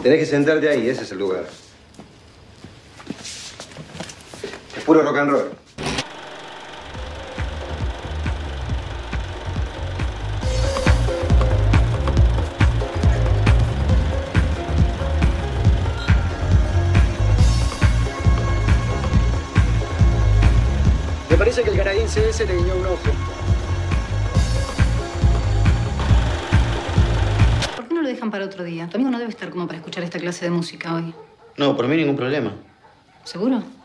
Tenés que sentarte ahí, ese es el lugar. Es puro rock and roll. Me parece que el canadiense ese le guiñó un ojo. ¿Por qué no lo dejan para otro día? Tu amigo no debe estar como para escuchar esta clase de música hoy. No, por mí ningún problema. ¿Seguro?